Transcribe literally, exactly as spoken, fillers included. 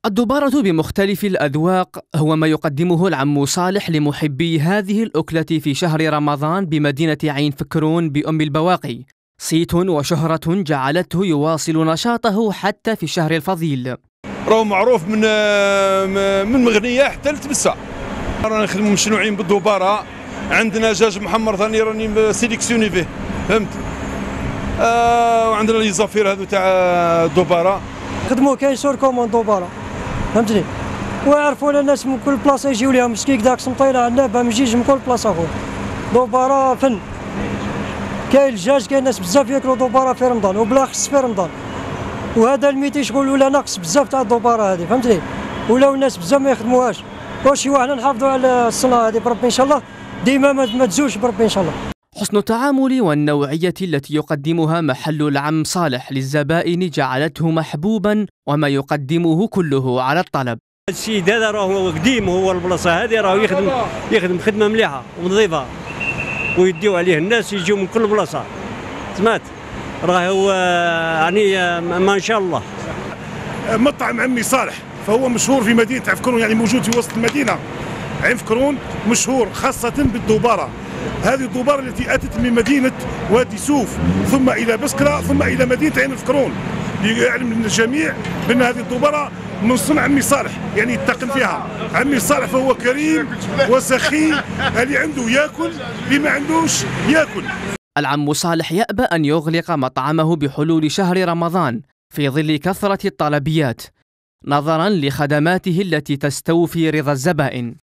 الدبارة بمختلف الأذواق هو ما يقدمه العم صالح لمحبي هذه الأكلة في شهر رمضان بمدينة عين فكرون بأم البواقي. صيت وشهرة جعلته يواصل نشاطه حتى في الشهر الفضيل. راهو معروف من من مغنية حتى لتبسة. رانا نخدموا مشنوعين بالدبارة، عندنا دجاج محمر ثاني راني سيليكسيوني فيه، فهمت؟ آه وعندنا لي زافير هذو تاع الدبارة. خدموا كاين سور كومون دبارة، فهمتني؟ ويعرفوا الناس من كل بلاصة يجيو ليها مسكيك داك سمطيلة عندنا باه ما يجيش من كل بلاصة اخرى. دبارة فن. كاين الدجاج، كاين ناس بزاف ياكلوا دبارة في رمضان وبالاخص في رمضان. وهذا الميتي شغل ولا ناقص بزاف تاع الدبارة هذه، فهمتني؟ ولاو الناس بزاف ما يخدموهاش. واش وحنا نحافظوا على الصناعة هذه بربي ان شاء الله، ديما ما تزولش بربي ان شاء الله. حسن التعامل والنوعية التي يقدمها محل العم صالح للزبائن جعلته محبوبا، وما يقدمه كله على الطلب. السيد هذا راهو قديم، هو البلاصة هذه راهو يخدم يخدم خدمة مليحة ونظيفة، ويديو عليه الناس يجيو من كل بلاصة. سمعت راهو يعني ما شاء الله. مطعم عمي صالح فهو مشهور في مدينة عفكرون، يعني موجود في وسط المدينة. عين فكرون مشهور خاصة بالدبارة، هذه الدبارة التي أتت من مدينة وادي سوف ثم إلى بسكرة ثم إلى مدينة عين فكرون. يعلم الجميع بأن هذه الدبارة من صنع عمي صالح، يعني يتقن فيها. عمي صالح فهو كريم وسخي، اللي عنده ياكل، اللي ما عندوش ياكل. العم صالح يأبى أن يغلق مطعمه بحلول شهر رمضان في ظل كثرة الطلبيات، نظرا لخدماته التي تستوفي رضا الزبائن.